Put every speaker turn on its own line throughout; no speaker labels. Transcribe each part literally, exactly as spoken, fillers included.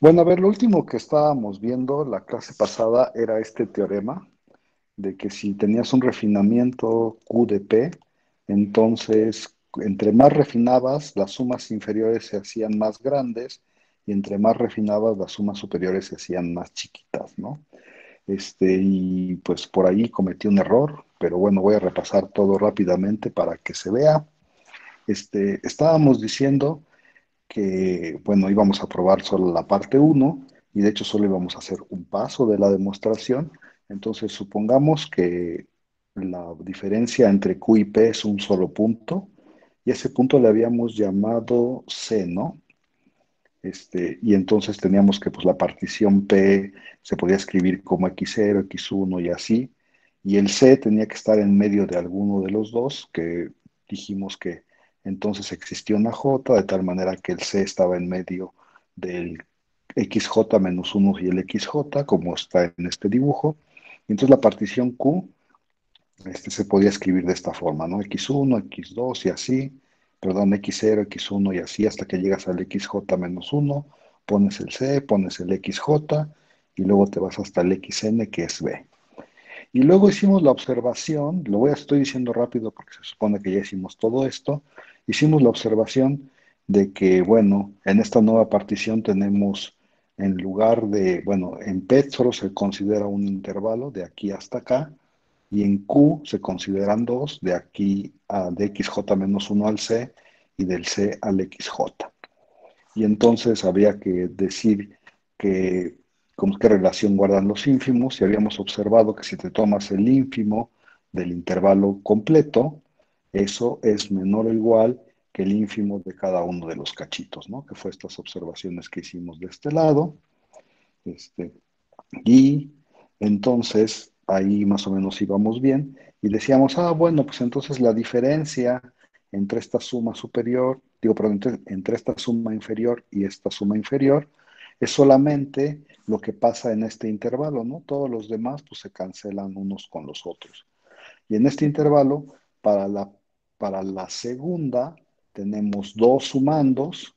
Bueno, a ver, lo último que estábamos viendo la clase pasada era este teorema de que si tenías un refinamiento Q de P, entonces entre más refinabas, las sumas inferiores se hacían más grandes y entre más refinabas, las sumas superiores se hacían más chiquitas, ¿no? Este, y pues por ahí cometí un error, pero bueno, voy a repasar todo rápidamente para que se vea. Este, estábamos diciendo que, bueno, íbamos a probar solo la parte uno y de hecho solo íbamos a hacer un paso de la demostración. Entonces, supongamos que la diferencia entre Q y P es un solo punto y ese punto le habíamos llamado C, ¿no? Este, y entonces teníamos que, pues, la partición P se podía escribir como equis cero, equis uno y así, y el C tenía que estar en medio de alguno de los dos, que dijimos que entonces existía una J, de tal manera que el C estaba en medio del equis jota menos uno y el equis jota, como está en este dibujo. Y entonces la partición Q este, se podía escribir de esta forma, ¿no? equis uno, equis dos y así, perdón, equis cero, equis uno y así hasta que llegas al equis jota menos uno, pones el C, pones el equis jota y luego te vas hasta el equis ene que es B. Y luego hicimos la observación, lo voy a estoy diciendo rápido porque se supone que ya hicimos todo esto, hicimos la observación de que, bueno, en esta nueva partición tenemos en lugar de, bueno, en P solo se considera un intervalo de aquí hasta acá, y en Q se consideran dos, de aquí a de equis jota menos uno al C y del C al equis jota. Y entonces habría que decir que, como qué relación guardan los ínfimos, y habíamos observado que si te tomas el ínfimo del intervalo completo, eso es menor o igual que el ínfimo de cada uno de los cachitos, ¿no? Que fue estas observaciones que hicimos de este lado. Este, y entonces ahí más o menos íbamos bien y decíamos, ah, bueno, pues entonces la diferencia entre esta suma superior, digo, perdón, entre, entre esta suma inferior y esta suma inferior es solamente lo que pasa en este intervalo, ¿no? Todos los demás pues se cancelan unos con los otros. Y en este intervalo, para la, para la segunda, tenemos dos sumandos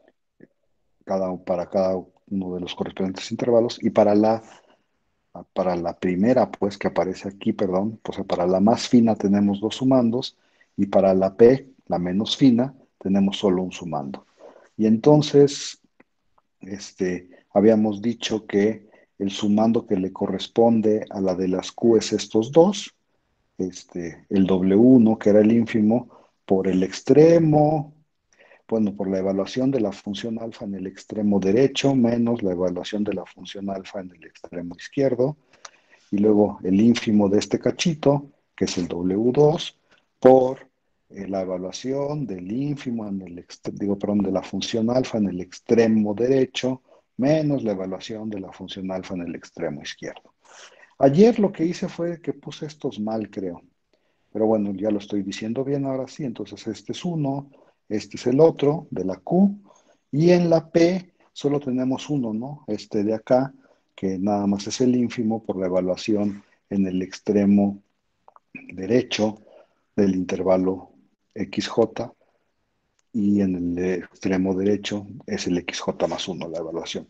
cada, para cada uno de los correspondientes intervalos y para la para la primera, pues, que aparece aquí, perdón, pues para la más fina tenemos dos sumandos y para la P, la menos fina, tenemos solo un sumando. Y entonces, este, habíamos dicho que el sumando que le corresponde a la de las Q es estos dos, este, el doble u uno, que era el ínfimo, por el extremo, bueno, por la evaluación de la función alfa en el extremo derecho, menos la evaluación de la función alfa en el extremo izquierdo, y luego el ínfimo de este cachito, que es el doble u dos, por eh, la evaluación del ínfimo en el, digo, perdón, de la función alfa en el extremo derecho, menos la evaluación de la función alfa en el extremo izquierdo. Ayer lo que hice fue que puse estos mal, creo. Pero bueno, ya lo estoy diciendo bien ahora sí. Entonces este es uno, este es el otro de la Q. Y en la P solo tenemos uno, ¿no? Este de acá, que nada más es el ínfimo por la evaluación en el extremo derecho del intervalo equis jota y en el extremo derecho es el equis jota más uno la evaluación.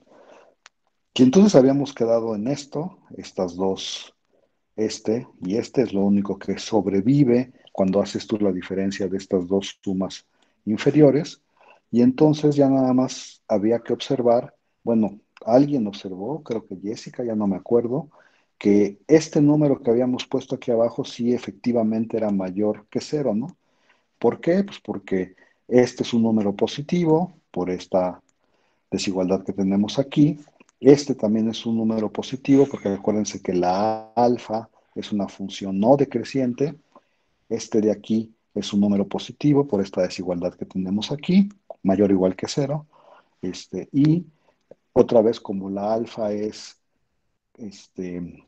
Y entonces habíamos quedado en esto, estas dos, este y este es lo único que sobrevive cuando haces tú la diferencia de estas dos sumas inferiores. Y entonces ya nada más había que observar, bueno, alguien observó, creo que Jessica, ya no me acuerdo, que este número que habíamos puesto aquí abajo sí efectivamente era mayor que cero, ¿no? ¿Por qué? Pues porque este es un número positivo por esta desigualdad que tenemos aquí. Este también es un número positivo porque acuérdense que la alfa es una función no decreciente. Este de aquí es un número positivo por esta desigualdad que tenemos aquí, mayor o igual que cero. Este, y otra vez, como la alfa es, este,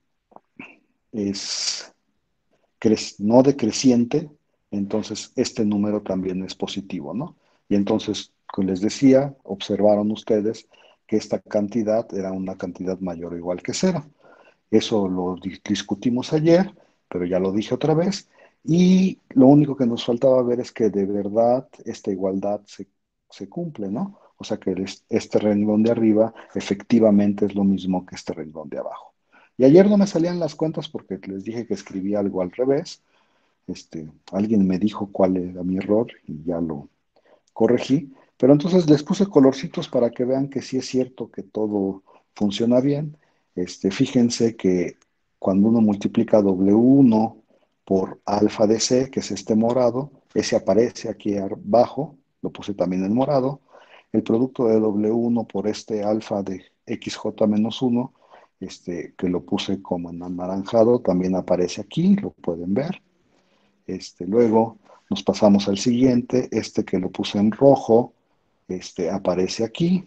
es no decreciente, entonces este número también es positivo, ¿no? Y entonces, como les decía, observaron ustedes que esta cantidad era una cantidad mayor o igual que cero. Eso lo discutimos ayer, pero ya lo dije otra vez. Y lo único que nos faltaba ver es que de verdad esta igualdad se, se cumple, ¿no? O sea que el- este renglón de arriba efectivamente es lo mismo que este renglón de abajo. Y ayer no me salían las cuentas porque les dije que escribí algo al revés. Este, alguien me dijo cuál era mi error y ya lo corregí. Pero entonces les puse colorcitos para que vean que sí es cierto que todo funciona bien. Este, fíjense que cuando uno multiplica W uno por alfa de C, que es este morado, ese aparece aquí abajo, lo puse también en morado. El producto de W uno por este alfa de X J menos uno, este, que lo puse como en anaranjado, también aparece aquí, lo pueden ver. Este, luego nos pasamos al siguiente, este que lo puse en rojo, este, aparece aquí,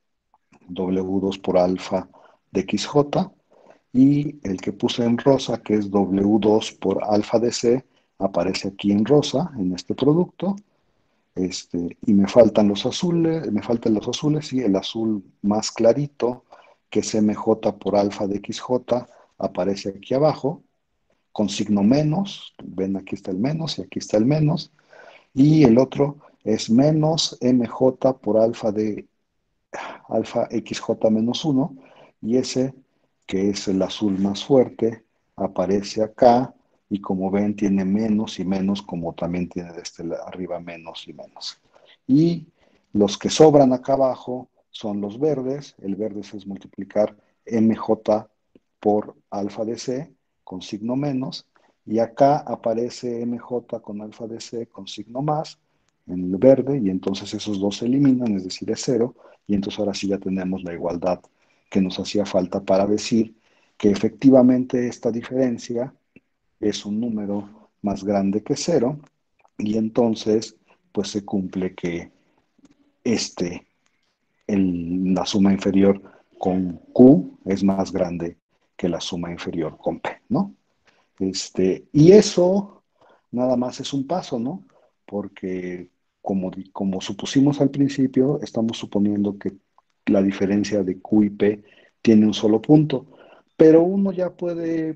W dos por alfa de X J, y el que puse en rosa, que es W dos por alfa de C, aparece aquí en rosa, en este producto. Este, y me faltan los azules, me faltan los azules, y el azul más clarito, que es M J por alfa de X J, aparece aquí abajo, con signo menos. Ven, aquí está el menos y aquí está el menos. Y el otro es menos M J por alfa de alfa X J menos uno, y ese, que es el azul más fuerte, aparece acá, y como ven tiene menos y menos, como también tiene de este arriba menos y menos. Y los que sobran acá abajo son los verdes. El verde es multiplicar M J por alfa de C con signo menos, y acá aparece M J con alfa de C con signo más en el verde, y entonces esos dos se eliminan, es decir, es cero, y entonces ahora sí ya tenemos la igualdad que nos hacía falta para decir que efectivamente esta diferencia es un número más grande que cero, y entonces pues se cumple que este, el, la suma inferior con Q es más grande que la suma inferior con P, ¿no? Este, y eso nada más es un paso, ¿no? Porque como, como supusimos al principio, estamos suponiendo que la diferencia de Q y P tiene un solo punto, pero uno ya puede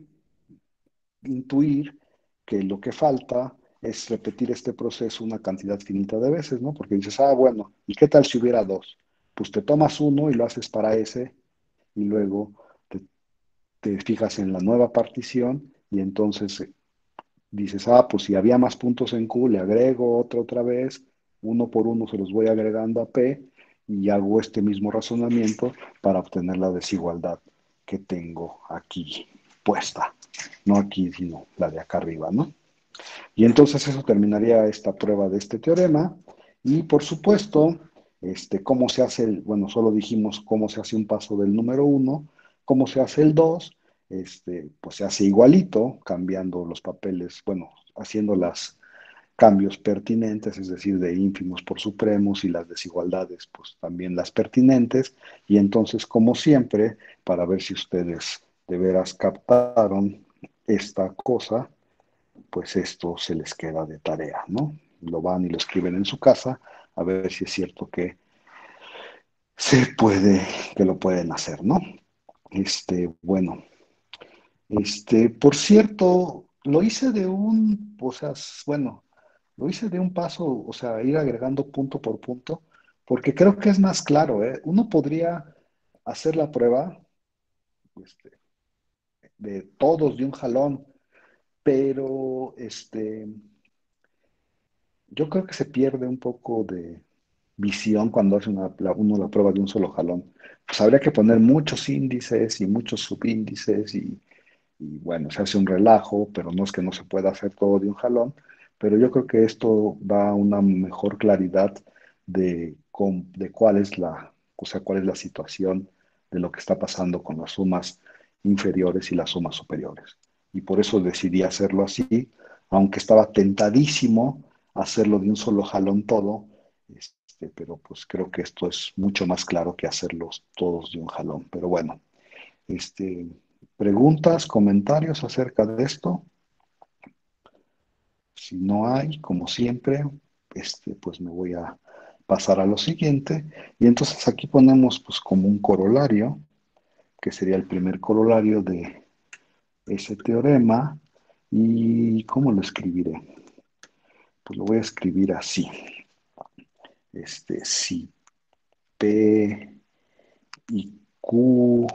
intuir que lo que falta es repetir este proceso una cantidad finita de veces, ¿no? Porque dices, ah, bueno, ¿y qué tal si hubiera dos? Pues te tomas uno y lo haces para ese, y luego te, te fijas en la nueva partición, y entonces dices, ah, pues si había más puntos en Q, le agrego otro otra vez, uno por uno se los voy agregando a P, y hago este mismo razonamiento para obtener la desigualdad que tengo aquí puesta. No aquí, sino la de acá arriba, ¿no? Y entonces eso terminaría esta prueba de este teorema. Y por supuesto, este, cómo se hace el, bueno, solo dijimos cómo se hace un paso del número uno, cómo se hace el dos, este, pues se hace igualito, cambiando los papeles, bueno, haciendo los cambios pertinentes, es decir, de ínfimos por supremos, y las desigualdades, pues también las pertinentes. Y entonces, como siempre, para ver si ustedes de veras captaron esta cosa, pues esto se les queda de tarea, ¿no? Lo van y lo escriben en su casa, a ver si es cierto que se puede, que lo pueden hacer, ¿no? Este, bueno, este, por cierto, lo hice de un, o sea, bueno, lo hice de un paso, o sea, ir agregando punto por punto, porque creo que es más claro, ¿eh? Uno podría hacer la prueba, este, de todos de un jalón, pero este, yo creo que se pierde un poco de visión cuando hace una, la- uno la prueba de un solo jalón. Pues habría que poner muchos índices y muchos subíndices, y, y bueno, se hace un relajo, pero no es que no se pueda hacer todo de un jalón, pero yo creo que esto da una mejor claridad de, con- de cuál es la, o sea, cuál es la situación de lo que está pasando con las sumas inferiores y las sumas superiores. Y por eso decidí hacerlo así, aunque estaba tentadísimo hacerlo de un solo jalón todo, este, pero pues creo que esto es mucho más claro que hacerlos todos de un jalón. Pero bueno, este, preguntas, comentarios acerca de esto. Si no hay, como siempre, este, pues me voy a pasar a lo siguiente. Y entonces aquí ponemos pues como un corolario, que sería el primer corolario de ese teorema. ¿Y cómo lo escribiré? Pues lo voy a escribir así. Este, si P y Q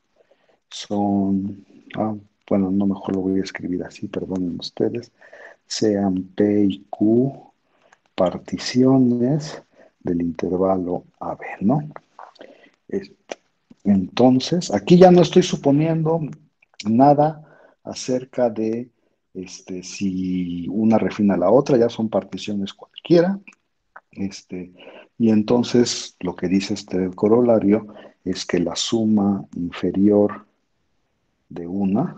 son, ah, bueno, no, mejor lo voy a escribir así, perdonen ustedes, sean P y Q particiones del intervalo A B, ¿no? Este, entonces, aquí ya no estoy suponiendo nada acerca de este, si una refina a la otra, ya son particiones cualquiera. Este, y entonces lo que dice este corolario es que la suma inferior de una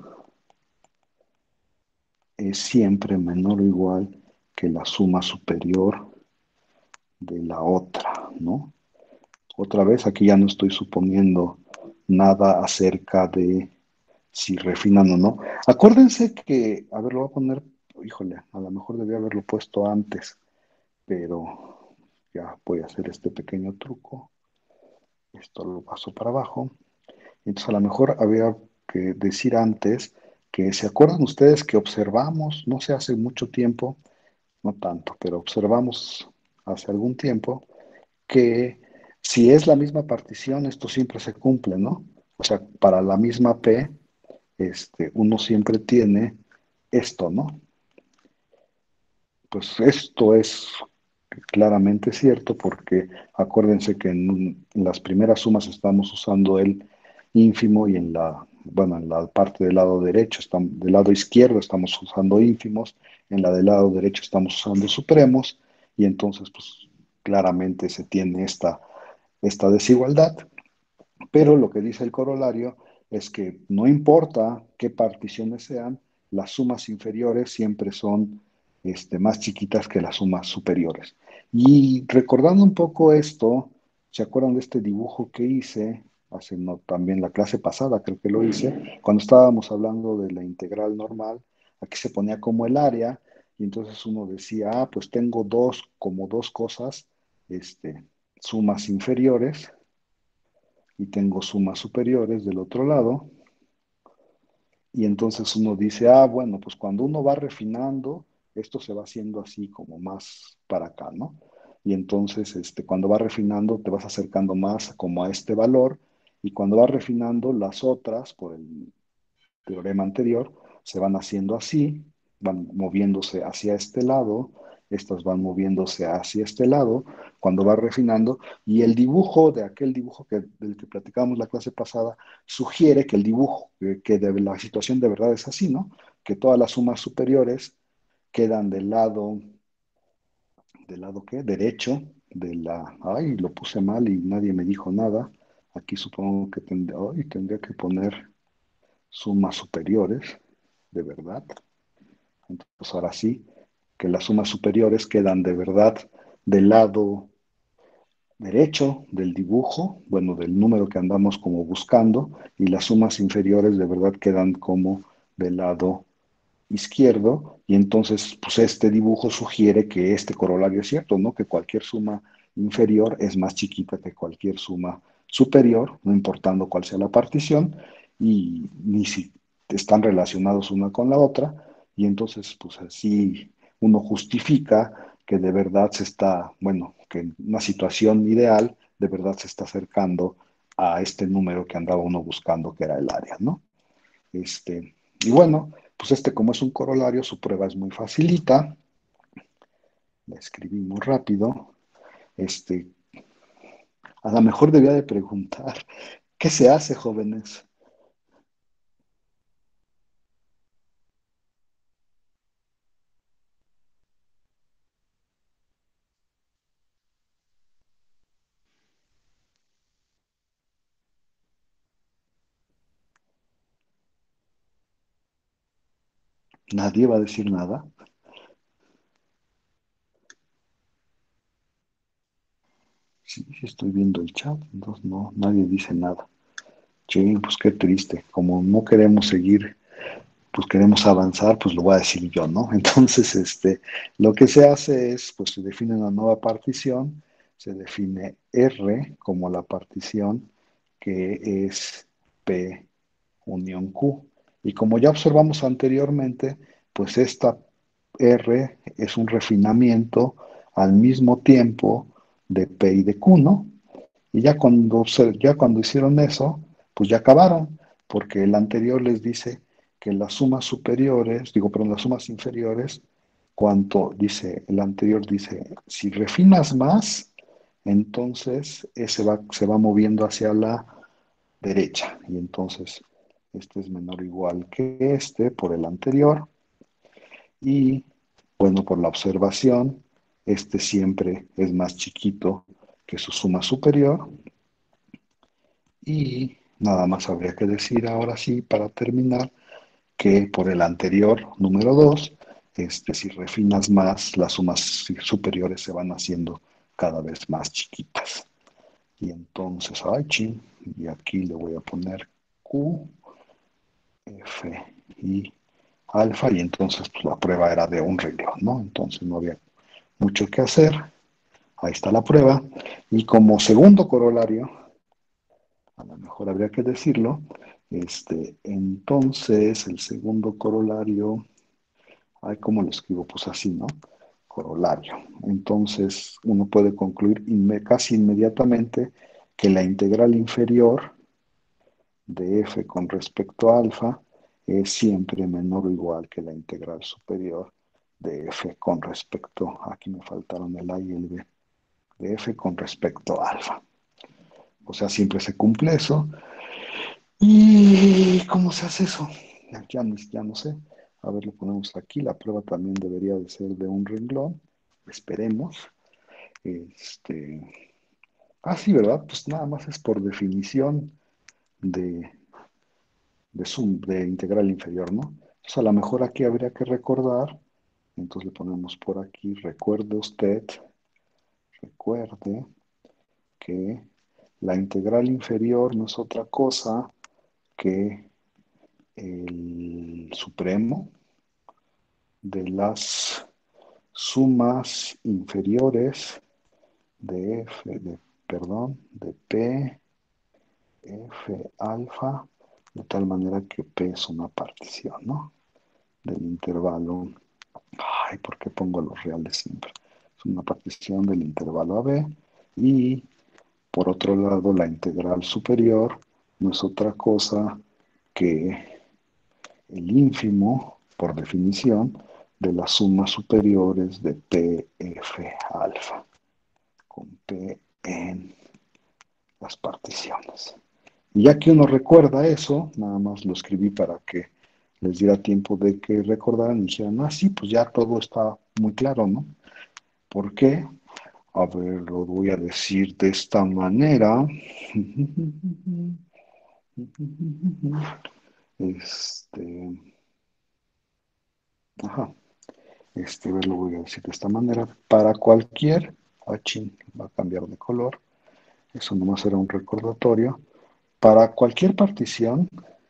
es siempre menor o igual que la suma superior de la otra, ¿no? Otra vez, aquí ya no estoy suponiendo nada acerca de si refinan o no. Acuérdense que, a ver, lo voy a poner, híjole, a lo mejor debía haberlo puesto antes, pero ya voy a hacer este pequeño truco. Esto lo paso para abajo. Entonces, a lo mejor había que decir antes que, ¿se acuerdan ustedes que observamos, no sé, hace mucho tiempo, no tanto, pero observamos hace algún tiempo, que si es la misma partición, esto siempre se cumple, ¿no? O sea, para la misma P, este, uno siempre tiene esto, ¿no? Pues esto es claramente cierto porque acuérdense que en, en las primeras sumas estamos usando el ínfimo y en la, bueno, en la parte del lado derecho, estamos, del lado izquierdo estamos usando ínfimos, en la del lado derecho estamos usando supremos y entonces pues claramente se tiene esta, esta desigualdad. Pero lo que dice el corolario es que no importa qué particiones sean, las sumas inferiores siempre son este, más chiquitas que las sumas superiores. Y recordando un poco esto, ¿se acuerdan de este dibujo que hice? Hace no, también la clase pasada creo que lo hice, cuando estábamos hablando de la integral normal, aquí se ponía como el área, y entonces uno decía, ah, pues tengo dos, como dos cosas, este, sumas inferiores, y tengo sumas superiores del otro lado. Y entonces uno dice, ah, bueno, pues cuando uno va refinando, esto se va haciendo así como más para acá, ¿no? Y entonces, este, cuando va refinando, te vas acercando más como a este valor, y cuando vas refinando, las otras, por el teorema anterior, se van haciendo así, van moviéndose hacia este lado, estas van moviéndose hacia este lado, cuando va refinando, y el dibujo de aquel dibujo que, del que platicamos la clase pasada sugiere que el dibujo, que, que de la situación de verdad es así, ¿no? Que todas las sumas superiores quedan del lado, ¿del lado qué? Derecho, de la, ay, lo puse mal y nadie me dijo nada, aquí supongo que tendría, ay, tendría que poner sumas superiores, de verdad. Entonces ahora sí, que las sumas superiores quedan de verdad del lado derecho del dibujo, bueno, del número que andamos como buscando, y las sumas inferiores de verdad quedan como del lado izquierdo, y entonces pues este dibujo sugiere que este corolario es cierto, ¿no? Que cualquier suma inferior es más chiquita que cualquier suma superior, no importando cuál sea la partición, y ni si están relacionados una con la otra, y entonces pues así uno justifica que de verdad se está, bueno, que en una situación ideal de verdad se está acercando a este número que andaba uno buscando, que era el área, ¿no? Este, y bueno, pues este como es un corolario, su prueba es muy facilita. La escribí muy rápido. Este, a lo mejor debía de preguntar, ¿qué se hace, jóvenes? Nadie va a decir nada. Sí, sí estoy viendo el chat, entonces no, nadie dice nada. Sí, pues qué triste. Como no queremos seguir, pues queremos avanzar, pues lo voy a decir yo, ¿no? Entonces, este, lo que se hace es, pues se define una nueva partición, se define R como la partición que es P unión Q. Y como ya observamos anteriormente, pues esta R es un refinamiento al mismo tiempo de P y de Q, ¿no? Y ya cuando, se- ya cuando hicieron eso, pues ya acabaron, porque el anterior les dice que las sumas superiores, digo, perdón, las sumas inferiores, cuanto dice, el anterior dice, si refinas más, entonces ese va, se va moviendo hacia la derecha. Y entonces este es menor o igual que este por el anterior. Y bueno, por la observación, este siempre es más chiquito que su suma superior. Y nada más habría que decir ahora sí, para terminar, que por el anterior, número dos, este, si refinas más, las sumas superiores se van haciendo cada vez más chiquitas. Y entonces, ay, chin, y aquí le voy a poner Q, F y alfa, y entonces pues, la prueba era de un renglón, ¿no? Entonces no había mucho que hacer. Ahí está la prueba. Y como segundo corolario, a lo mejor habría que decirlo, este, entonces el segundo corolario, ay, ¿cómo lo escribo? Pues así, ¿no? Corolario. Entonces uno puede concluir inme- casi inmediatamente que la integral inferior de f con respecto a alfa es siempre menor o igual que la integral superior de f con respecto, aquí me faltaron el a y el b, de f con respecto a alfa. O sea, siempre se cumple eso. ¿Y cómo se hace eso? Ya no, ya no sé. A ver, lo ponemos aquí. La prueba también debería de ser de un renglón. Esperemos. Este... Ah, sí, ¿verdad? Pues nada más es por definición de, de, sum, de integral inferior, ¿no? Entonces a lo mejor aquí habría que recordar. Entonces le ponemos por aquí. Recuerde usted, recuerde que la integral inferior no es otra cosa que el supremo de las sumas inferiores de F, de, perdón, de P, F alfa, de tal manera que P es una partición, ¿no? Del intervalo. Ay, ¿por qué pongo los reales siempre? Es una partición del intervalo A B y por otro lado la integral superior no es otra cosa que el ínfimo, por definición, de las sumas superiores de P F alfa, con P en las particiones. Y ya que uno recuerda eso, nada más lo escribí para que les diera tiempo de que recordaran y dijeran, ah, sí, pues ya todo está muy claro, ¿no? ¿Por qué? A ver, lo voy a decir de esta manera. Este, ajá. Este, a ver, lo voy a decir de esta manera. Para cualquier, ah, chin, va a cambiar de color. Eso nomás era un recordatorio. Para cualquier partición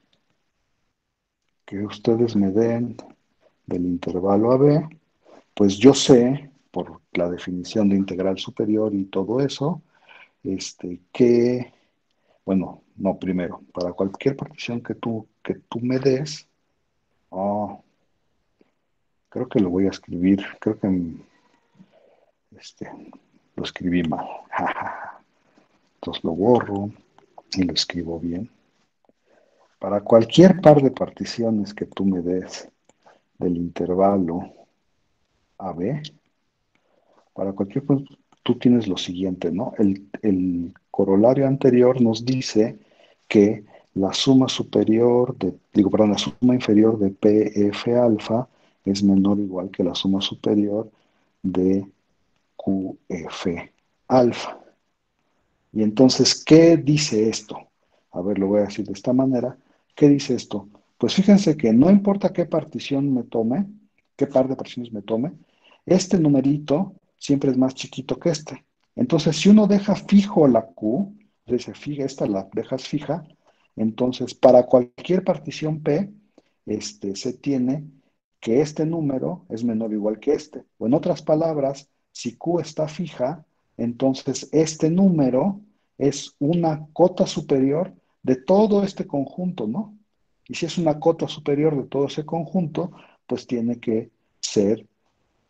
que ustedes me den del intervalo A B, pues yo sé, por la definición de integral superior y todo eso, este, que, bueno, no, primero, para cualquier partición que tú, que tú me des, oh, creo que lo voy a escribir, creo que este, lo escribí mal. Entonces lo borro y lo escribo bien. Para cualquier par de particiones que tú me des del intervalo A B, para cualquier, pues, tú tienes lo siguiente, ¿no? El, el corolario anterior nos dice que la suma superior de, digo, perdón, la suma inferior de P F alfa es menor o igual que la suma superior de Q F alfa. Y entonces, ¿qué dice esto? A ver, lo voy a decir de esta manera. ¿Qué dice esto? Pues fíjense que no importa qué partición me tome, qué par de particiones me tome, este numerito siempre es más chiquito que este. Entonces, si uno deja fijo la Q, dice, fija, esta la dejas fija, entonces para cualquier partición P, este, se tiene que este número es menor o igual que este. O en otras palabras, si Q está fija, entonces este número es una cota superior de todo este conjunto, ¿no? Y si es una cota superior de todo ese conjunto, pues tiene que ser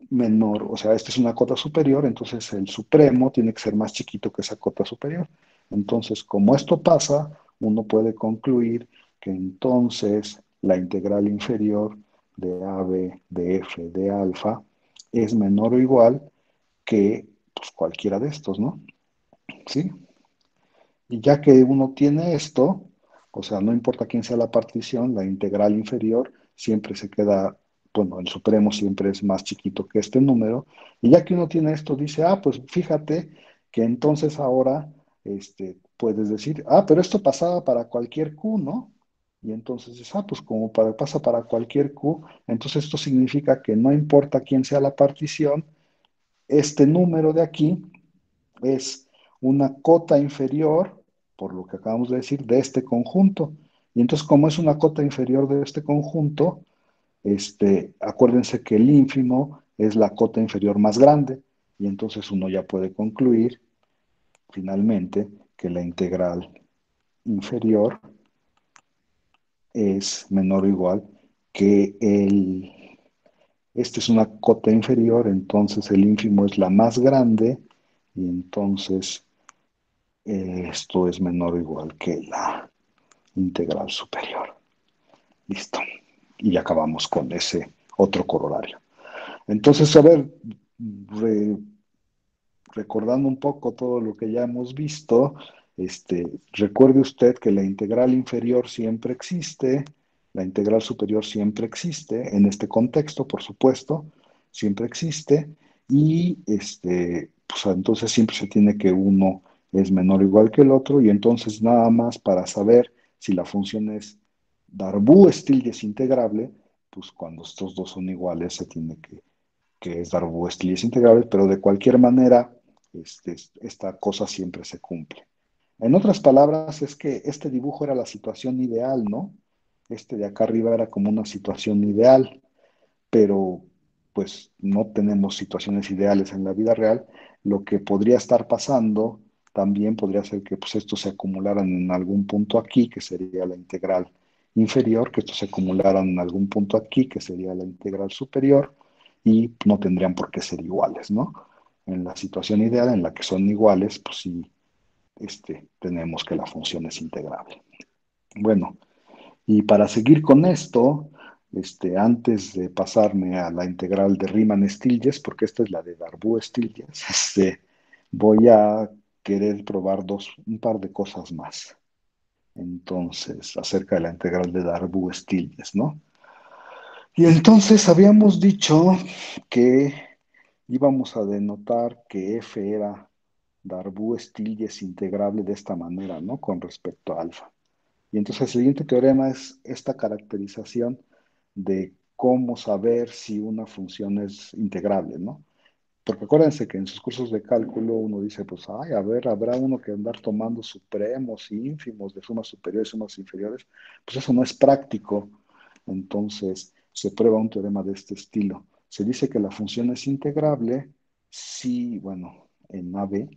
menor, o sea, esta es una cota superior, entonces el supremo tiene que ser más chiquito que esa cota superior. Entonces, como esto pasa, uno puede concluir que entonces la integral inferior de A B de F de alfa es menor o igual que pues, cualquiera de estos, ¿no? ¿Sí? Y ya que uno tiene esto, o sea, no importa quién sea la partición, la integral inferior siempre se queda, bueno, el supremo siempre es más chiquito que este número. Y ya que uno tiene esto, dice, ah, pues fíjate que entonces ahora este, puedes decir, ah, pero esto pasaba para cualquier Q, ¿no? Y entonces dices, ah, pues como para, pasa para cualquier Q, entonces esto significa que no importa quién sea la partición, este número de aquí es una cota inferior, por lo que acabamos de decir, de este conjunto. Y entonces, como es una cota inferior de este conjunto, este, acuérdense que el ínfimo es la cota inferior más grande. Y entonces uno ya puede concluir, finalmente, que la integral inferior es menor o igual que el... Esta es una cota inferior, entonces el ínfimo es la más grande, y entonces eh, esto es menor o igual que la integral superior. Listo. Y acabamos con ese otro corolario. Entonces, a ver, re, recordando un poco todo lo que ya hemos visto, este, recuerde usted que la integral inferior siempre existe, la integral superior siempre existe, en este contexto, por supuesto, siempre existe, y este, pues entonces siempre se tiene que uno es menor o igual que el otro, y entonces nada más para saber si la función es Darboux-Stieltjes integrable, pues cuando estos dos son iguales se tiene que que es Darboux-Stieltjes integrable, pero de cualquier manera, este, esta cosa siempre se cumple. En otras palabras, es que este dibujo era la situación ideal, ¿no? Este de acá arriba era como una situación ideal, pero pues no tenemos situaciones ideales en la vida real. Lo que podría estar pasando también podría ser que pues, estos se acumularan en algún punto aquí, que sería la integral inferior, que estos se acumularan en algún punto aquí, que sería la integral superior, y no tendrían por qué ser iguales, ¿no? En la situación ideal en la que son iguales, pues sí, este, tenemos que la función es integrable. Bueno, y para seguir con esto, este, antes de pasarme a la integral de Riemann-Stieltjes, porque esta es la de Darboux-Stieltjes, este, voy a querer probar dos, un par de cosas más. Entonces, acerca de la integral de Darboux-Stieltjes, ¿no? Y entonces habíamos dicho que íbamos a denotar que F era Darboux-Stieltjes integrable de esta manera, ¿no? Con respecto a alfa. Y entonces el siguiente teorema es esta caracterización de cómo saber si una función es integrable, ¿no? Porque acuérdense que en sus cursos de cálculo uno dice, pues, ay, a ver, habrá uno que andar tomando supremos y ínfimos de sumas superiores y sumas inferiores. Pues eso no es práctico. Entonces se prueba un teorema de este estilo. Se dice que la función es integrable si, bueno, en A B,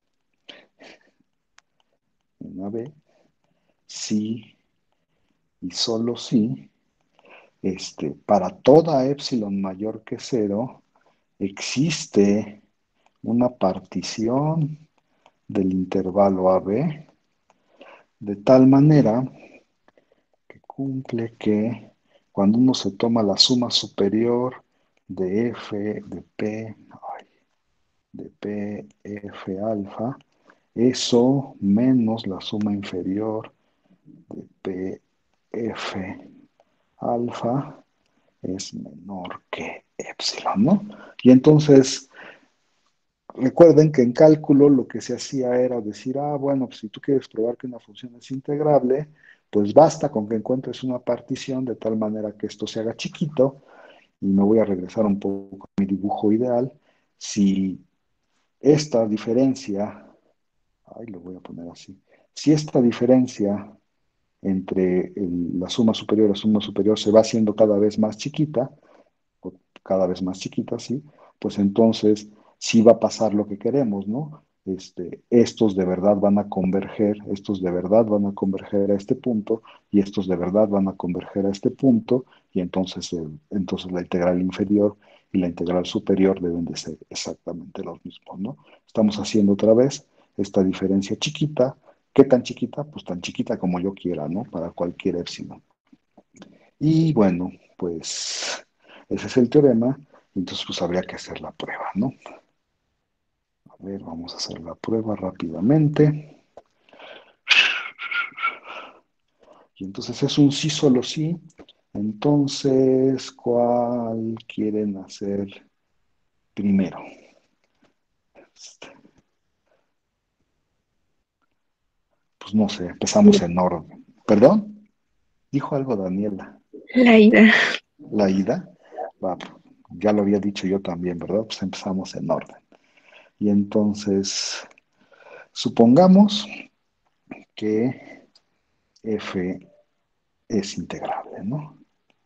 en A B, si y solo si este, para toda epsilon mayor que cero, existe una partición del intervalo A B de tal manera que cumple que cuando uno se toma la suma superior de F, de P, ay, de P, F alfa, eso menos la suma inferior de P, F alfa es menor que epsilon, ¿no? Y entonces, recuerden que en cálculo lo que se hacía era decir, ah, bueno, pues si tú quieres probar que una función es integrable, pues basta con que encuentres una partición de tal manera que esto se haga chiquito, y me voy a regresar un poco a mi dibujo ideal. Si esta diferencia, ay, lo voy a poner así, si esta diferencia entre el- la suma superior y la suma superior se va haciendo cada vez más chiquita, cada vez más chiquita, ¿sí? Pues entonces sí va a pasar lo que queremos, ¿no? Este, estos de verdad van a converger, estos de verdad van a converger a este punto y estos de verdad van a converger a este punto y entonces, el- entonces la integral inferior y la integral superior deben de ser exactamente los mismos, ¿no? Estamos haciendo otra vez esta diferencia chiquita. ¿Qué tan chiquita? Pues tan chiquita como yo quiera, ¿no? Para cualquier épsilon. Y bueno, pues ese es el teorema. Entonces, pues habría que hacer la prueba, ¿no? A ver, vamos a hacer la prueba rápidamente. Y entonces es un sí, solo sí. Entonces, ¿cuál quieren hacer primero? Pues no sé, empezamos en orden. ¿Perdón? Dijo algo Daniela.
La ida.
La ida. Va, ya lo había dicho yo también, ¿verdad? Pues empezamos en orden. Y entonces, supongamos que f es integrable, ¿no?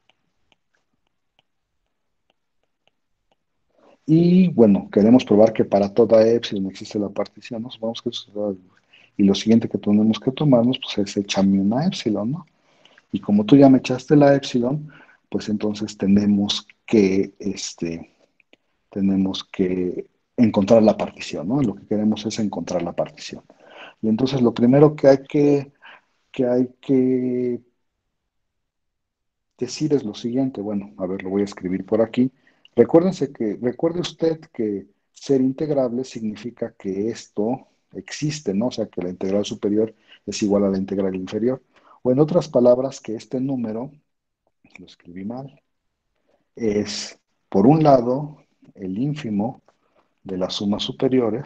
Y bueno, queremos probar que para toda epsilon existe la partición, ¿no? Supongamos que eso es- y lo siguiente que tenemos que tomarnos, pues es echarme una epsilon, ¿no? Y como tú ya me echaste la epsilon, pues entonces tenemos que, este, tenemos que encontrar la partición, ¿no? Lo que queremos es encontrar la partición. Y entonces lo primero que hay que, que hay que decir es lo siguiente, bueno, a ver, lo voy a escribir por aquí. Recuérdense que, recuerde usted que ser integrable significa que esto existe, ¿no? O sea, que la integral superior es igual a la integral inferior. O en otras palabras, que este número, lo escribí mal, es, por un lado, el ínfimo de las sumas superiores,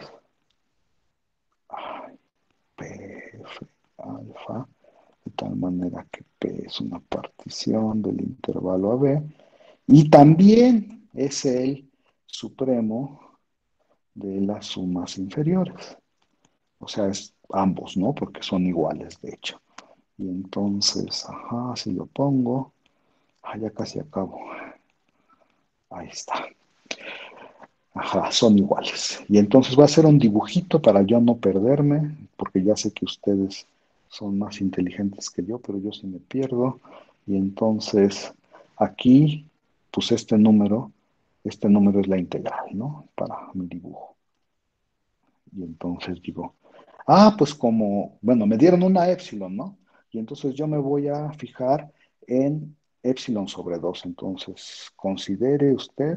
ay, P F alfa, de tal manera que P es una partición del intervalo A B, y también es el supremo de las sumas inferiores. O sea, es ambos, ¿no? Porque son iguales, de hecho. Y entonces, ajá, si lo pongo, ah, ya casi acabo. Ahí está. Ajá, son iguales. Y entonces voy a hacer un dibujito para yo no perderme, porque ya sé que ustedes son más inteligentes que yo, pero yo sí me pierdo. Y entonces aquí, pues este número, este número es la integral, ¿no? Para mi dibujo. Y entonces digo, ah, pues como, bueno, me dieron una épsilon, ¿no? Y entonces yo me voy a fijar en épsilon sobre dos. Entonces, considere usted,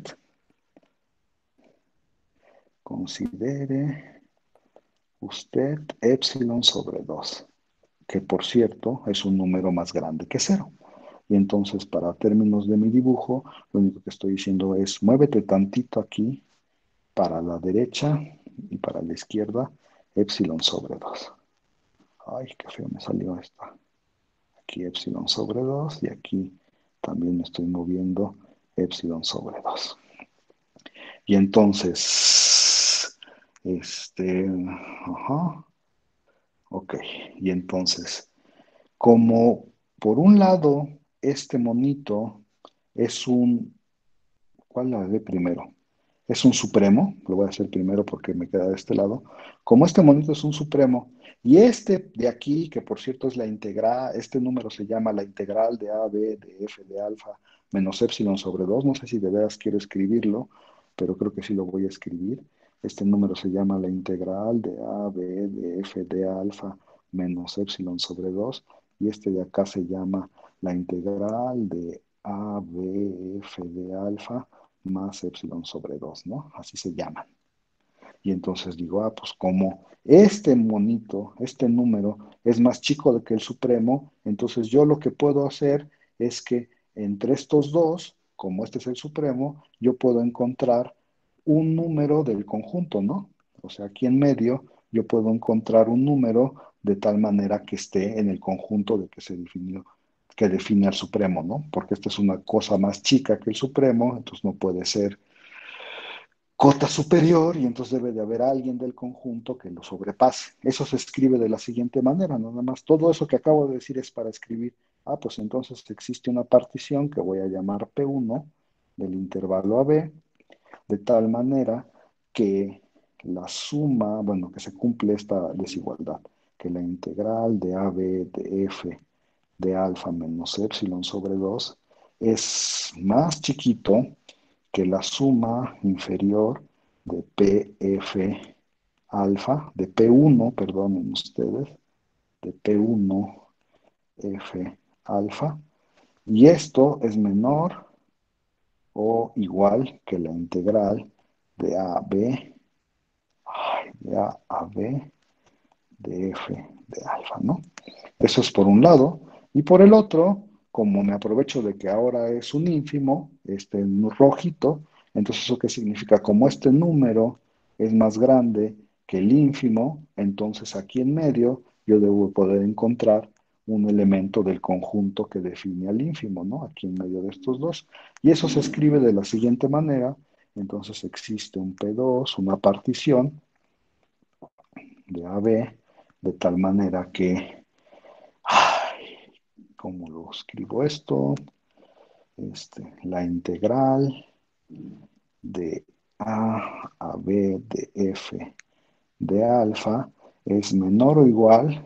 considere usted epsilon sobre dos, que por cierto es un número más grande que cero. Y entonces, para términos de mi dibujo, lo único que estoy diciendo es, muévete tantito aquí para la derecha y para la izquierda, epsilon sobre dos. Ay, qué feo me salió esta. Aquí epsilon sobre dos y aquí también me estoy moviendo epsilon sobre dos. Y entonces, este, ajá, ok. Y entonces, como por un lado, este monito es un, ¿cuál la de primero? Es un supremo, lo voy a hacer primero porque me queda de este lado. Como este monito es un supremo, y este de aquí, que por cierto es la integral, este número se llama la integral de A, B, de F, de alfa, menos epsilon sobre dos. No sé si de veras quiero escribirlo, pero creo que sí lo voy a escribir. Este número se llama la integral de A, B, de F, de alfa, menos epsilon sobre dos, y este de acá se llama la integral de A, B, F de alfa más epsilon sobre dos, ¿no? Así se llaman. Y entonces digo, ah, pues como este monito, este número es más chico que el supremo, entonces yo lo que puedo hacer es que entre estos dos, como este es el supremo, yo puedo encontrar un número del conjunto, ¿no? O sea, aquí en medio yo puedo encontrar un número de tal manera que esté en el conjunto de que se definió, que define al supremo, ¿no? Porque esta es una cosa más chica que el supremo, entonces no puede ser cota superior y entonces debe de haber alguien del conjunto que lo sobrepase. Eso se escribe de la siguiente manera, nada más. Todo eso que acabo de decir es para escribir, ah, pues entonces existe una partición que voy a llamar P uno del intervalo A B, de tal manera que la suma, bueno, que se cumple esta desigualdad, que la integral de A B de F de alfa menos epsilon sobre dos es más chiquito que la suma inferior de P F alfa, de P uno, perdonen ustedes, de P uno F alfa, y esto es menor o igual que la integral de A a B, de A a B de F de alfa, ¿no? Eso es por un lado. Y por el otro, como me aprovecho de que ahora es un ínfimo, este rojito, entonces ¿eso qué significa? Como este número es más grande que el ínfimo, entonces aquí en medio yo debo poder encontrar un elemento del conjunto que define al ínfimo, ¿no? Aquí en medio de estos dos. Y eso se escribe de la siguiente manera. Entonces existe un P dos, una partición de A B, de tal manera que, ay, ¿cómo lo escribo esto? Este, la integral de A a B de F de alfa es menor o igual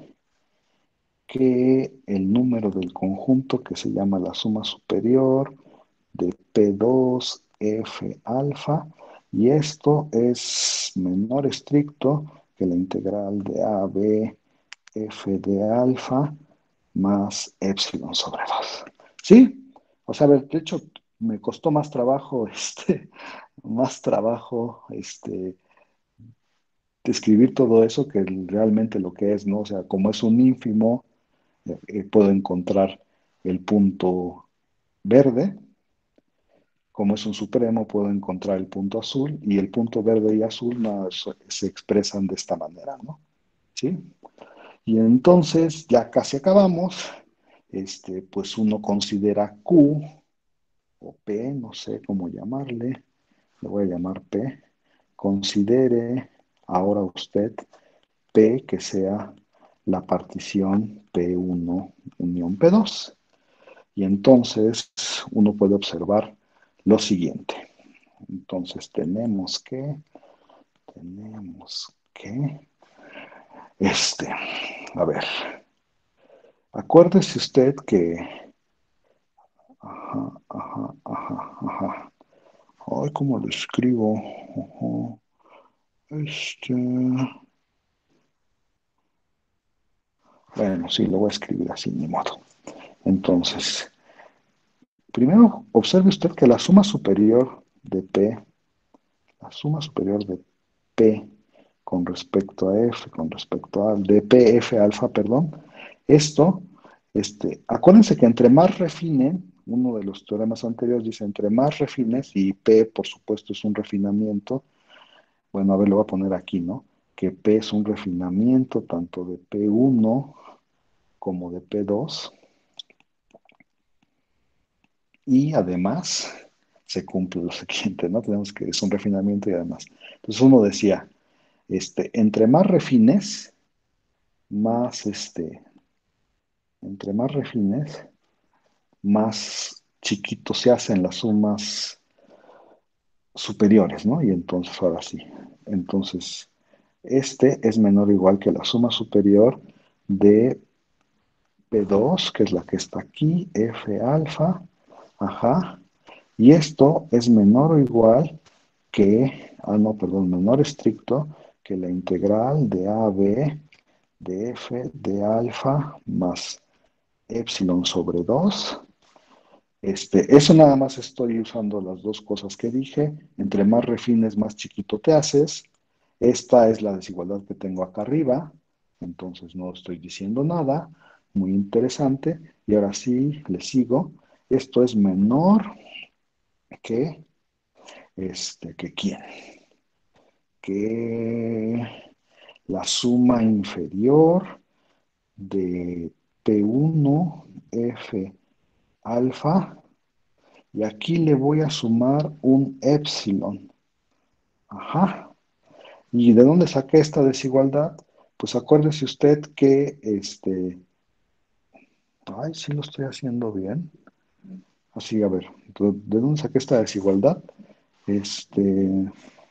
que el número del conjunto que se llama la suma superior de P dos F alfa, y esto es menor estricto que la integral de A a B F de alfa más epsilon sobre dos. ¿Sí? O sea, a ver, de hecho, me costó más trabajo, este, más trabajo, este, describir todo eso que realmente lo que es, ¿no? O sea, como es un ínfimo, eh, eh, puedo encontrar el punto verde, como es un supremo, puedo encontrar el punto azul, y el punto verde y azul no, se, se expresan de esta manera, ¿no? ¿Sí? Y entonces, ya casi acabamos, este, pues uno considera Q o P, no sé cómo llamarle, le voy a llamar P, considere ahora usted P que sea la partición P uno unión P dos. Y entonces uno puede observar lo siguiente. Entonces tenemos que, tenemos que, este, a ver, acuérdese usted que, ajá, ajá, ajá, ajá. Ay, ¿cómo lo escribo? Ajá. Este, bueno, sí, lo voy a escribir así, ni modo. Entonces, primero observe usted que la suma superior de P, la suma superior de P con respecto a F, con respecto a, de P F alfa, perdón, esto, este, acuérdense que entre más refinen, uno de los teoremas anteriores dice entre más refines, y P, por supuesto, es un refinamiento. Bueno, a ver, lo voy a poner aquí, ¿no? Que P es un refinamiento tanto de P uno como de P dos, y además se cumple lo siguiente, ¿no? Tenemos que es un refinamiento y además. Entonces uno decía, este, entre más refines, más, este, entre más refines, más chiquitos se hacen las sumas superiores, ¿no? Y entonces ahora sí. Entonces, este es menor o igual que la suma superior de P dos, que es la que está aquí, F alfa, ajá, y esto es menor o igual que, ah, no, perdón, menor estricto que la integral de A a B de F de alfa más epsilon sobre dos. Este, eso nada más estoy usando las dos cosas que dije. Entre más refines, más chiquito te haces. Esta es la desigualdad que tengo acá arriba. Entonces no estoy diciendo nada. Muy interesante. Y ahora sí, le sigo. Esto es menor que, este, que quién. Que la suma inferior de P uno F alfa. Y aquí le voy a sumar un epsilon. Ajá. ¿Y de dónde saqué esta desigualdad? Pues acuérdese usted que, este, ay, sí lo estoy haciendo bien. Así, a ver, ¿de de dónde saqué esta desigualdad? Este,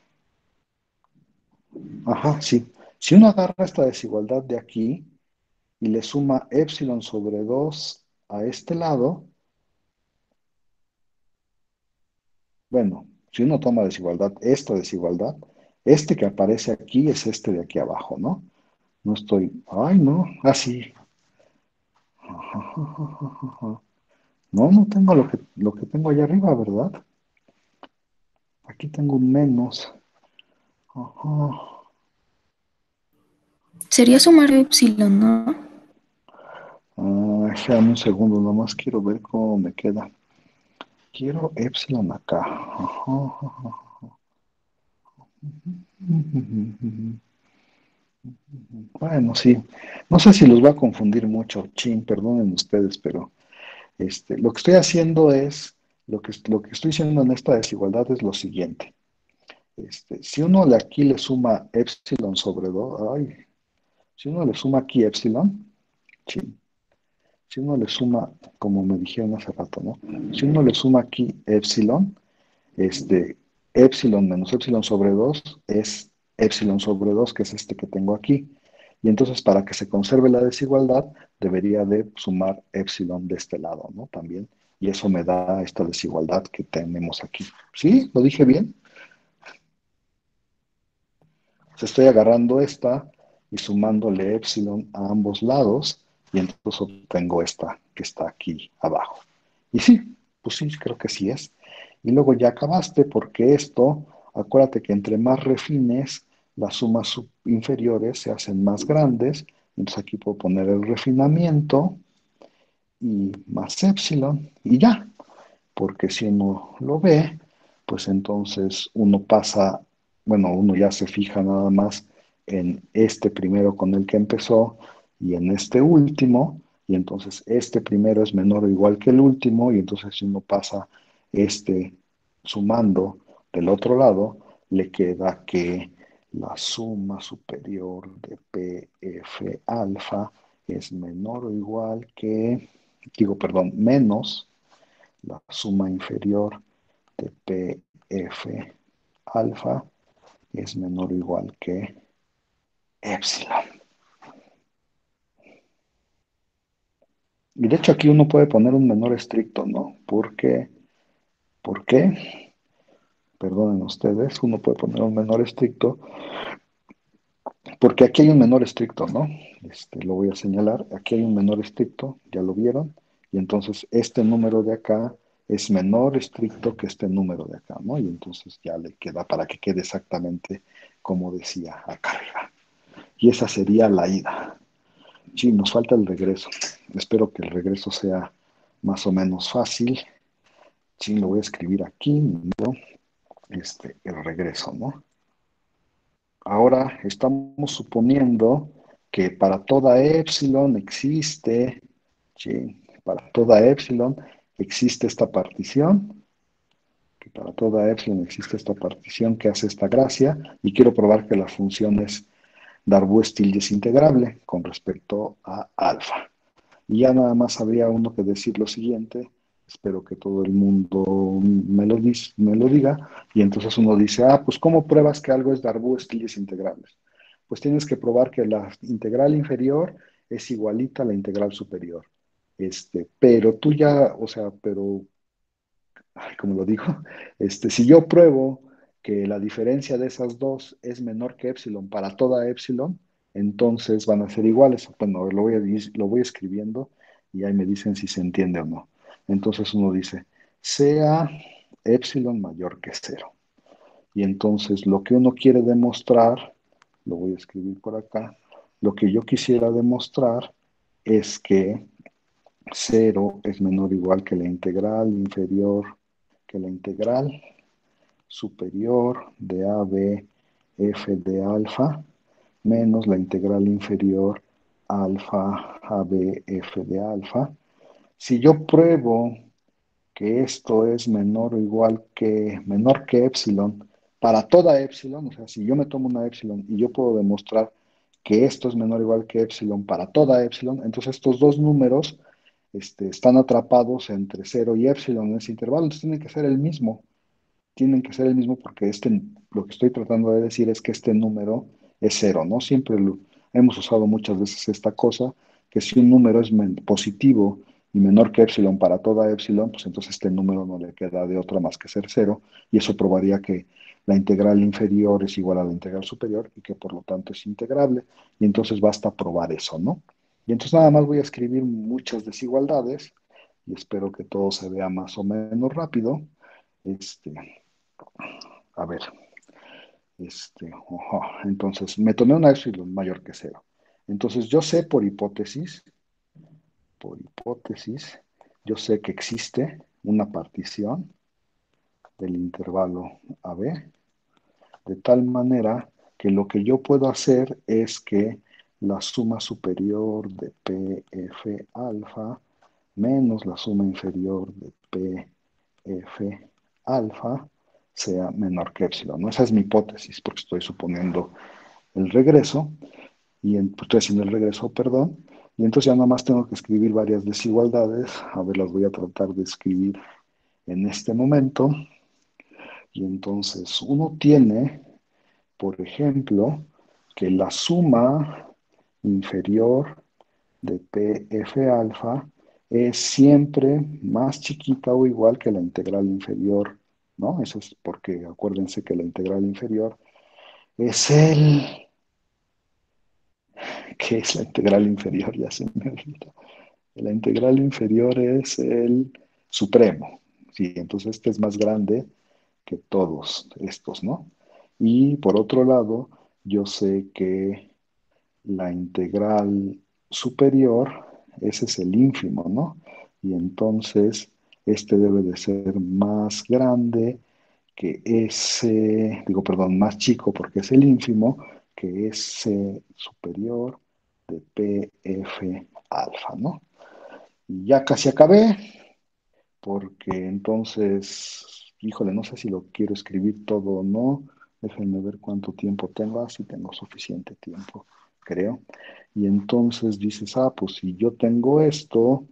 ajá, sí. Si uno agarra esta desigualdad de aquí y le suma epsilon sobre dos a este lado, bueno, Si uno toma desigualdad, esta desigualdad, este que aparece aquí es este de aquí abajo, ¿no? No estoy, ay, no, así. No, no tengo lo que, lo que tengo allá arriba, ¿verdad? Aquí tengo un menos. Ajá.
Sería sumar epsilon, ¿no?
Ah, espérame un segundo, nomás quiero ver cómo me queda. Quiero epsilon acá. Ajá, ajá. Bueno, sí. No sé si los va a confundir mucho. Chin, perdonen ustedes, pero este, lo que estoy haciendo es, lo que, lo que estoy haciendo en esta desigualdad es lo siguiente. Este, si uno de aquí le suma epsilon sobre dos, ay, si uno le suma aquí epsilon, chin, si uno le suma, como me dijeron hace rato, ¿no? Si uno le suma aquí epsilon, este, epsilon menos epsilon sobre dos es epsilon sobre dos, que es este que tengo aquí. Y entonces, para que se conserve la desigualdad, debería de sumar epsilon de este lado, ¿no? También. Y eso me da esta desigualdad que tenemos aquí. ¿Sí? ¿Lo dije bien? Estoy agarrando esta y sumándole epsilon a ambos lados y entonces obtengo esta que está aquí abajo. Y sí, pues sí, creo que sí es. Y luego ya acabaste porque esto, acuérdate que entre más refines, las sumas inferiores se hacen más grandes. Entonces aquí puedo poner el refinamiento y más epsilon y ya, porque si uno lo ve, pues entonces uno pasa, bueno, uno ya se fija nada más en este primero con el que empezó y en este último, y entonces este primero es menor o igual que el último, y entonces si uno pasa este sumando del otro lado, le queda que la suma superior de P F alfa es menor o igual que, digo, perdón, menos la suma inferior de P F alfa es menor o igual que epsilon. Y de hecho aquí uno puede poner un menor estricto, ¿no? Porque, ¿por qué? Perdonen ustedes, uno puede poner un menor estricto porque aquí hay un menor estricto, ¿no? Este, lo voy a señalar. Aquí hay un menor estricto, ya lo vieron. Y entonces este número de acá es menor estricto que este número de acá, ¿no? Y entonces ya le queda para que quede exactamente como decía acá arriba. Y esa sería la ida. Sí, nos falta el regreso. Espero que el regreso sea más o menos fácil. Sí, lo voy a escribir aquí, ¿no? Este, el regreso, ¿no? Ahora estamos suponiendo que para toda epsilon existe, ¿sí? Para toda epsilon existe esta partición, que para toda epsilon existe esta partición que hace esta gracia, y quiero probar que la función es Darboux-Stieltjes desintegrable con respecto a alfa. Y ya nada más habría uno que decir lo siguiente, espero que todo el mundo me lo, me lo diga, y entonces uno dice, ah, pues ¿cómo pruebas que algo es Darboux-Stieltjes integrables? Pues tienes que probar que la integral inferior es igualita a la integral superior. Este, pero tú ya, o sea, pero ay, como lo digo, este, si yo pruebo que la diferencia de esas dos es menor que epsilon para toda epsilon, entonces van a ser iguales. Bueno, lo voy, a, lo voy escribiendo y ahí me dicen si se entiende o no. Entonces uno dice, sea epsilon mayor que cero. Y entonces lo que uno quiere demostrar, lo voy a escribir por acá, lo que yo quisiera demostrar es que cero es menor o igual que la integral inferior que la integral superior de A B f de alfa menos la integral inferior alfa A B f de alfa. Si yo pruebo que esto es menor o igual que, menor que epsilon, para toda epsilon, o sea, si yo me tomo una epsilon y yo puedo demostrar que esto es menor o igual que epsilon para toda epsilon, entonces estos dos números este, están atrapados entre cero y epsilon en ese intervalo, entonces tienen que ser el mismo, tienen que ser el mismo porque este, lo que estoy tratando de decir es que este número es cero, ¿no? Siempre lo, hemos usado muchas veces esta cosa, que si un número es positivo y menor que epsilon para toda epsilon, pues entonces este número no le queda de otra más que ser cero, y eso probaría que la integral inferior es igual a la integral superior y que por lo tanto es integrable, y entonces basta probar eso, ¿no? Y entonces nada más voy a escribir muchas desigualdades, y espero que todo se vea más o menos rápido. Este, a ver, este, ojo, entonces me tomé una epsilon mayor que cero. Entonces yo sé por hipótesis, por hipótesis, yo sé que existe una partición del intervalo A B, de tal manera que lo que yo puedo hacer es que la suma superior de P F alfa menos la suma inferior de P F alfa sea menor que epsilon, ¿no? Esa es mi hipótesis, porque estoy suponiendo el regreso, y en, pues, estoy haciendo el regreso, perdón, y entonces ya nada más tengo que escribir varias desigualdades. A ver, las voy a tratar de escribir en este momento. Y entonces uno tiene, por ejemplo, que la suma inferior de P F alfa es siempre más chiquita o igual que la integral inferior, ¿no? Eso es porque acuérdense que la integral inferior es el... ¿Qué es la integral inferior? Ya se me olvidó. La integral inferior es el supremo, ¿sí? Entonces este es más grande que todos estos, ¿no? Y por otro lado, yo sé que la integral superior, ese es el ínfimo, ¿no? Y entonces este debe de ser más grande que ese, digo, perdón, más chico porque es el ínfimo, que ese superior de P F alfa, ¿no? Y ya casi acabé, porque entonces, híjole, no sé si lo quiero escribir todo o no. Déjenme ver cuánto tiempo tengo. Así tengo suficiente tiempo, creo. Y entonces dices, ah, pues si yo tengo esto,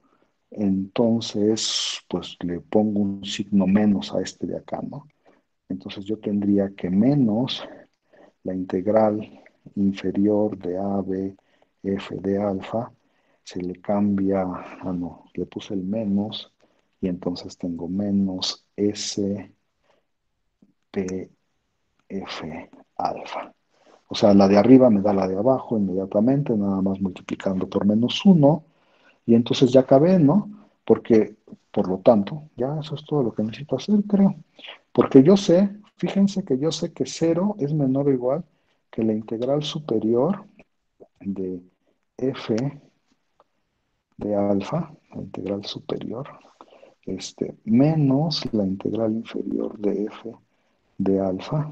entonces, pues le pongo un signo menos a este de acá, ¿no? Entonces yo tendría que menos la integral inferior de A B F de alfa, se le cambia, ah no, le puse el menos, y entonces tengo menos S P F alfa. O sea, la de arriba me da la de abajo inmediatamente, nada más multiplicando por menos uno, y entonces ya acabé, ¿no? Porque, por lo tanto, ya eso es todo lo que necesito hacer, creo. Porque yo sé, fíjense que yo sé que cero es menor o igual que la integral superior de f de alfa, la integral superior, este, menos la integral inferior de f de alfa.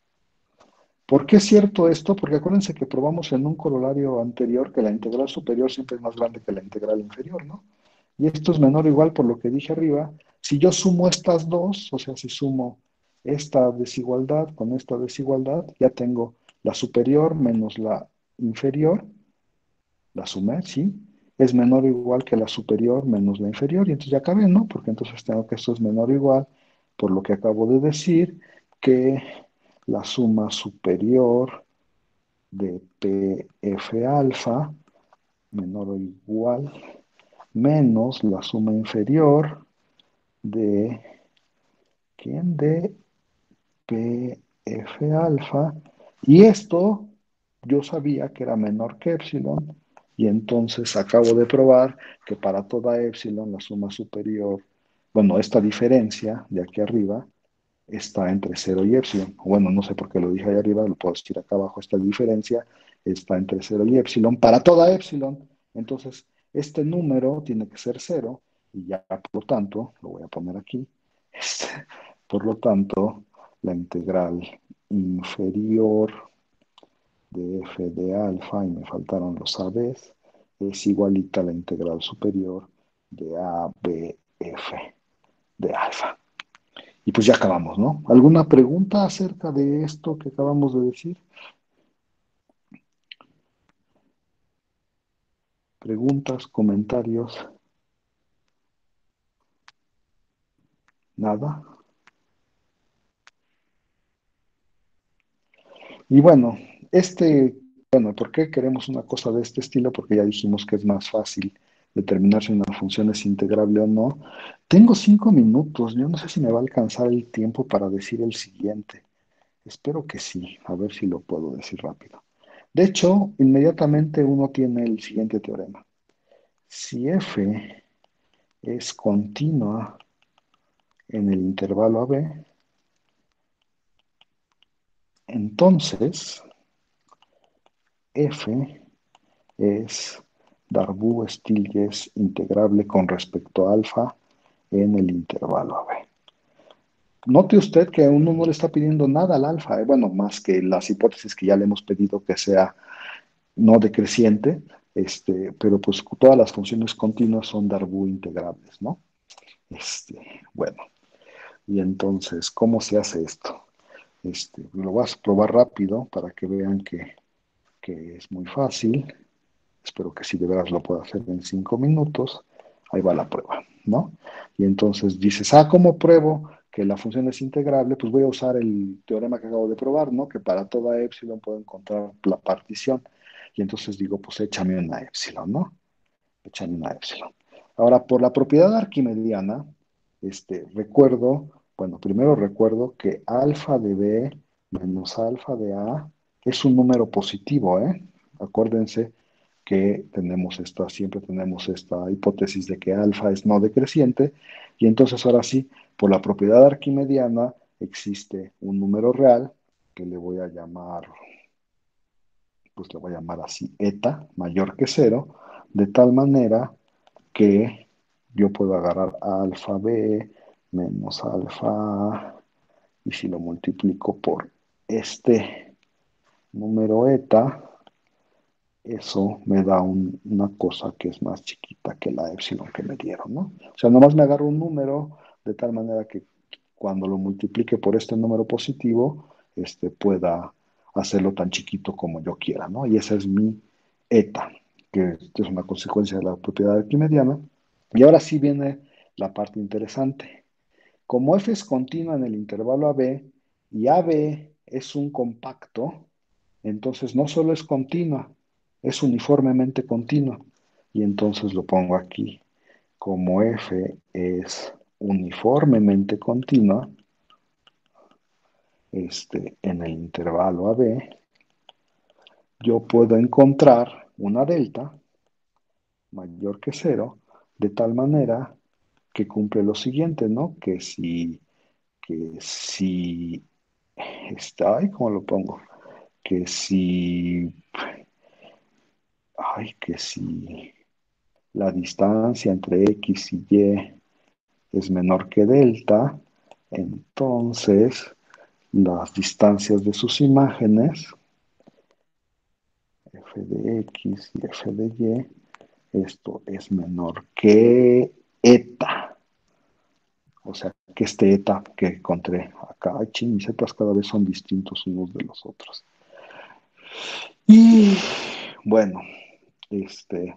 ¿Por qué es cierto esto? Porque acuérdense que probamos en un corolario anterior que la integral superior siempre es más grande que la integral inferior, ¿no? Y esto es menor o igual por lo que dije arriba. Si yo sumo estas dos, o sea, si sumo esta desigualdad con esta desigualdad, ya tengo la superior menos la inferior, la sumé, ¿sí? Es menor o igual que la superior menos la inferior, y entonces ya acabé, ¿no? Porque entonces tengo que esto es menor o igual, por lo que acabo de decir, que la suma superior de P F alfa menor o igual menos la suma inferior de ¿quién? De P F alfa, y esto yo sabía que era menor que epsilon, y entonces acabo de probar que para toda epsilon la suma superior, bueno, esta diferencia de aquí arriba está entre cero y epsilon. Bueno, no sé por qué lo dije ahí arriba, lo puedo decir acá abajo, esta diferencia está entre cero y epsilon para toda epsilon. Entonces, este número tiene que ser cero, y ya por lo tanto, lo voy a poner aquí, este, por lo tanto, la integral inferior de f de alfa, y me faltaron los a b's, es igualita a la integral superior de a b f de alfa. Y pues ya acabamos, ¿no? ¿Alguna pregunta acerca de esto que acabamos de decir? Preguntas, comentarios, nada. Y bueno, este, bueno, ¿por qué queremos una cosa de este estilo? Porque ya dijimos que es más fácil determinar si una función es integrable o no. Tengo cinco minutos, yo no sé si me va a alcanzar el tiempo para decir el siguiente. Espero que sí, a ver si lo puedo decir rápido. De hecho, inmediatamente uno tiene el siguiente teorema. Si f es continua en el intervalo a b, entonces f es Darboux-Stieltjes integrable con respecto a alfa en el intervalo a b. Note usted que uno no le está pidiendo nada al alfa, ¿eh? Bueno, más que las hipótesis que ya le hemos pedido que sea no decreciente, este, pero pues todas las funciones continuas son Darboux integrables, ¿no? Este, bueno, y entonces, ¿cómo se hace esto? Este, lo vas a probar rápido para que vean que, que es muy fácil. Espero que si de veras lo pueda hacer en cinco minutos. Ahí va la prueba, ¿no? Y entonces dices, ah, ¿cómo pruebo que la función es integrable? Pues voy a usar el teorema que acabo de probar, ¿no? Que para toda epsilon puedo encontrar la partición. Y entonces digo, pues échame una epsilon, ¿no? Échame una epsilon. Ahora, por la propiedad arquimediana, este, recuerdo, bueno, primero recuerdo que alfa de B menos alfa de A es un número positivo, ¿eh? Acuérdense que tenemos esta, siempre tenemos esta hipótesis de que alfa es no decreciente, y entonces ahora sí, por la propiedad arquimediana existe un número real que le voy a llamar, pues le voy a llamar así, eta, mayor que cero, de tal manera que yo puedo agarrar alfa b menos alfa A, y si lo multiplico por este número eta, eso me da un, una cosa que es más chiquita que la epsilon que me dieron, ¿no? O sea, nomás me agarro un número de tal manera que cuando lo multiplique por este número positivo, este, pueda hacerlo tan chiquito como yo quiera, ¿no? Y esa es mi eta, que es una consecuencia de la propiedad arquimediana. Y ahora sí viene la parte interesante. Como f es continua en el intervalo a b y a b es un compacto, entonces no solo es continua, es uniformemente continua. Y entonces lo pongo aquí. Como f es uniformemente continua, este, en el intervalo a b, yo puedo encontrar una delta mayor que cero, de tal manera que cumple lo siguiente, ¿no? Que si, que si, está, ay, ¿cómo lo pongo? Que si, ay, que si la distancia entre x y y es menor que delta, entonces las distancias de sus imágenes, f de x y f de y, esto es menor que eta. O sea, que este eta que encontré acá, ay, ching, mis etas cada vez son distintos unos de los otros. Y bueno, este,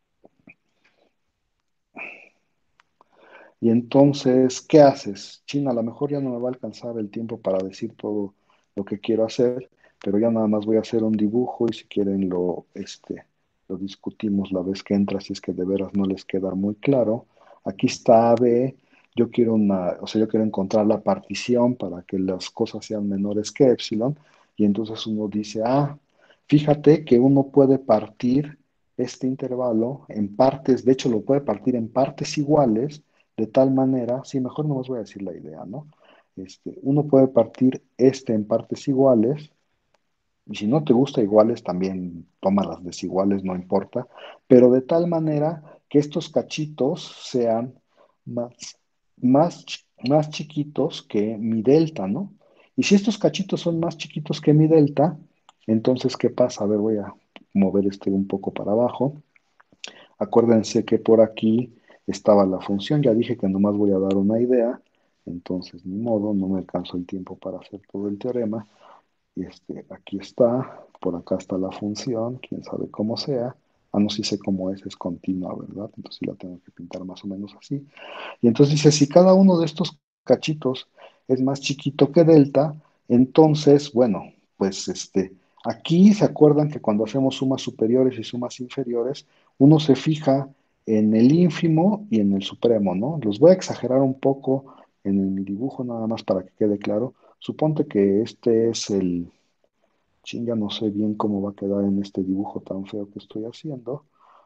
y entonces, ¿qué haces? China, a lo mejor ya no me va a alcanzar el tiempo para decir todo lo que quiero hacer, pero ya nada más voy a hacer un dibujo y si quieren lo, este, lo discutimos la vez que entra, si es que de veras no les queda muy claro. Aquí está A B, yo quiero una, o sea, yo quiero encontrar la partición para que las cosas sean menores que epsilon, y entonces uno dice, ah, fíjate que uno puede partir este intervalo en partes, de hecho lo puede partir en partes iguales, de tal manera, sí, mejor no os voy a decir la idea, ¿no? Este, uno puede partir este en partes iguales, y si no te gusta iguales, también toma las desiguales, no importa, pero de tal manera que estos cachitos sean más, más, más chiquitos que mi delta, ¿no? Y si estos cachitos son más chiquitos que mi delta, entonces, ¿qué pasa? A ver, voy a mover este un poco para abajo. Acuérdense que por aquí estaba la función, ya dije que nomás voy a dar una idea, entonces ni modo, no me alcanzo el tiempo para hacer todo el teorema. Y este, aquí está, por acá está la función, quién sabe cómo sea. Ah, no, sí sé cómo es, es continua, ¿verdad? Entonces sí la tengo que pintar más o menos así. Y entonces dice, si cada uno de estos cachitos es más chiquito que delta, entonces, bueno, pues este, aquí se acuerdan que cuando hacemos sumas superiores y sumas inferiores, uno se fija en el ínfimo y en el supremo, ¿no? Los voy a exagerar un poco en mi dibujo nada más para que quede claro. Suponte que este es el, chinga, no sé bien cómo va a quedar en este dibujo tan feo que estoy haciendo,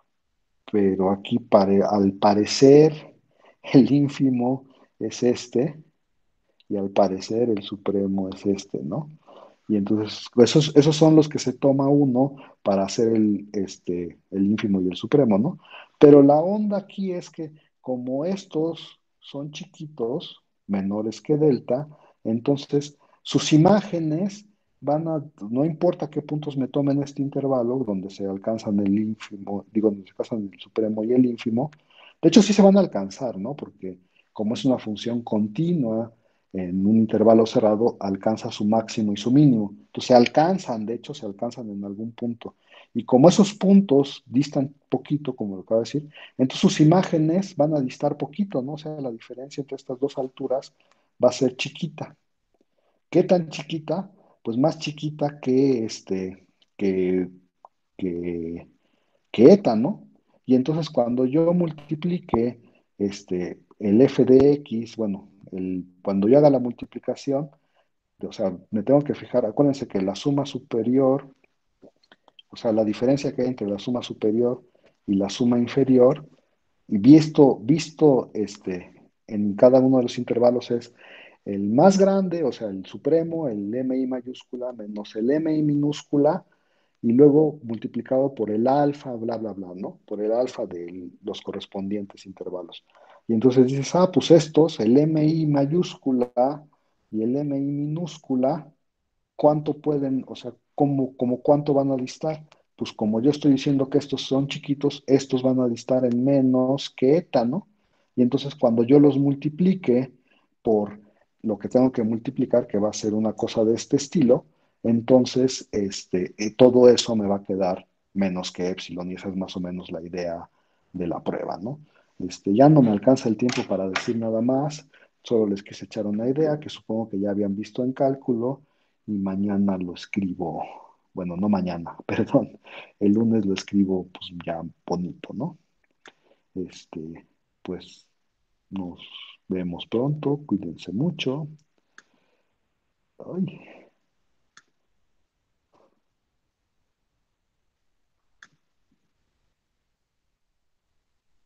pero aquí pare- al parecer el ínfimo es este y al parecer el supremo es este, ¿no? Y entonces, esos, esos son los que se toma uno para hacer el, este, el ínfimo y el supremo, ¿no? Pero la onda aquí es que como estos son chiquitos, menores que delta, entonces sus imágenes van a, no importa qué puntos me tomen este intervalo, donde se alcanzan el ínfimo, digo, donde se alcanzan el supremo y el ínfimo, de hecho sí se van a alcanzar, ¿no? Porque como es una función continua, en un intervalo cerrado alcanza su máximo y su mínimo. Entonces se alcanzan, de hecho, se alcanzan en algún punto. Y como esos puntos distan poquito, como lo acabo de decir, entonces sus imágenes van a distar poquito, ¿no? O sea, la diferencia entre estas dos alturas va a ser chiquita. ¿Qué tan chiquita? Pues más chiquita que este, que, que, que eta, ¿no? Y entonces cuando yo multiplique este, el f de x, bueno, el, cuando yo haga la multiplicación, o sea, me tengo que fijar, acuérdense que la suma superior, o sea, la diferencia que hay entre la suma superior y la suma inferior, y visto, visto este, en cada uno de los intervalos es el más grande, o sea, el supremo, el mi mayúscula menos el mi minúscula, y luego multiplicado por el alfa, bla, bla, bla, ¿no? Por el alfa de los correspondientes intervalos. Y entonces dices, ah, pues estos, el mi mayúscula y el mi minúscula, ¿cuánto pueden, o sea, cómo, cómo cuánto van a distar? Pues como yo estoy diciendo que estos son chiquitos, estos van a distar en menos que eta, ¿no? Y entonces cuando yo los multiplique por lo que tengo que multiplicar, que va a ser una cosa de este estilo, entonces este, eh, todo eso me va a quedar menos que epsilon, y esa es más o menos la idea de la prueba, ¿no? Este, ya no me alcanza el tiempo para decir nada más, solo les quise echar una idea que supongo que ya habían visto en cálculo y mañana lo escribo, bueno, no mañana, perdón, el lunes lo escribo pues ya bonito, ¿no? Este, pues nos vemos pronto, cuídense mucho. Ay,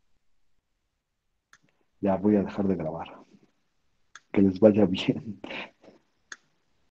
ya voy a dejar de grabar. Que les vaya bien.